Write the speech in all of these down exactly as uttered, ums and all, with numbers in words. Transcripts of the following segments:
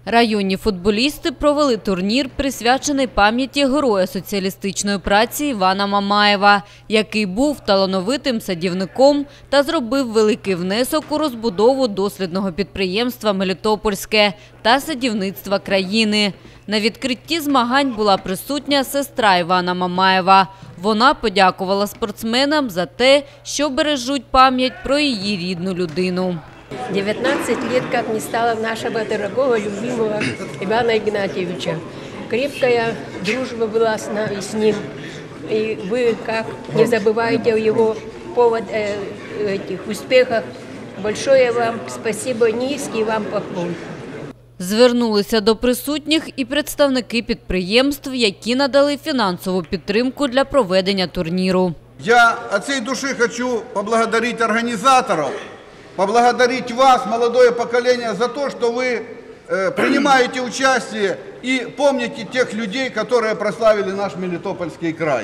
Районні футболісти провели турнір, присвячений пам'яті героя соціалістичної праці Івана Мамаєва, який був талановитим садівником та зробив великий внесок у розбудову дослідного підприємства «Мелітопольське» та садівництва країни. На відкритті змагань була присутня сестра Івана Мамаєва. Вона подякувала спортсменам за те, що бережуть пам'ять про її рідну людину. девятнадцать лет, как не стало нашего дорогого, любимого Ивана Игнатьевича. Крепкая дружба была с, нами, с ним. И вы как не забываете о его повод, э, этих успехах. Большое вам спасибо, низкий вам поклон. Звернулися до присутніх і представники підприємств, які надали фінансову підтримку для проведення турніру. Я от всей души хочу поблагодарить организаторов, поблагодарить вас, молодое поколение, за то, что вы э, принимаете участие и помните тех людей, которые прославили наш Мелитопольский край.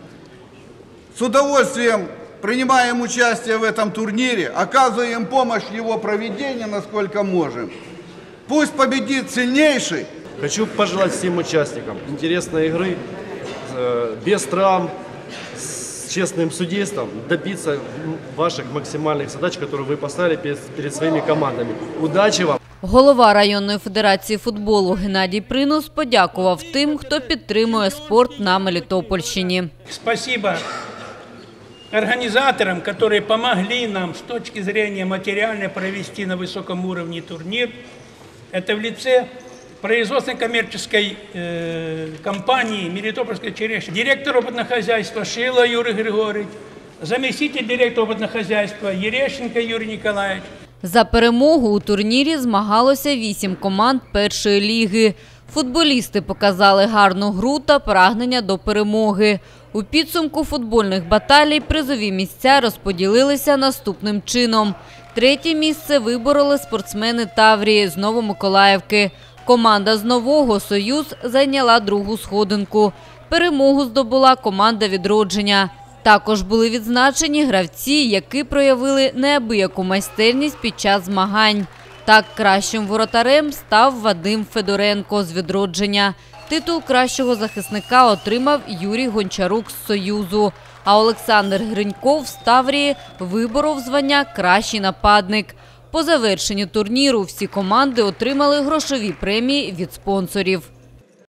С удовольствием принимаем участие в этом турнире, оказываем помощь в его проведении, насколько можем. Пусть победит сильнейший. Хочу пожелать всем участникам интересной игры, э, без травм, с честным судейством, добиться ваших максимальных задач, которые вы поставили перед, перед своими командами. Удачи вам! Голова районної федерації футболу Геннадій Принус подякував тим, хто підтримує спорт на Мелітопольщині. Спасибо организаторам, которые помогли нам с точки зрения материальной провести на высоком уровне турнир. Это в лице производственно-коммерческой э, компании «Мелитопольская черешня», директор опытного хозяйства Шила Юрий Григорьевич, заместитель директора опытного хозяйства Ерещенко Юрий Николаевич. За перемогу у турнірі змагалося вісім команд першої ліги. Футболісти показали гарну гру та прагнення до перемоги. У підсумку футбольних баталій призові місця розподілилися наступним чином. Третє місце вибороли спортсмени Таврії з Новомиколаївки. Команда з Нового «Союз» зайняла другу сходинку. Перемогу здобула команда «Відродження». Також були відзначені гравці, які проявили неабияку майстерність під час змагань. Так, кращим воротарем став Вадим Федоренко з «Відродження». Титул кращого захисника отримав Юрій Гончарук з «Союзу». А Олександр Гриньков з Таврії виборов звання «Кращий нападник». По завершенню турніру всі команди отримали грошові премії від спонсорів.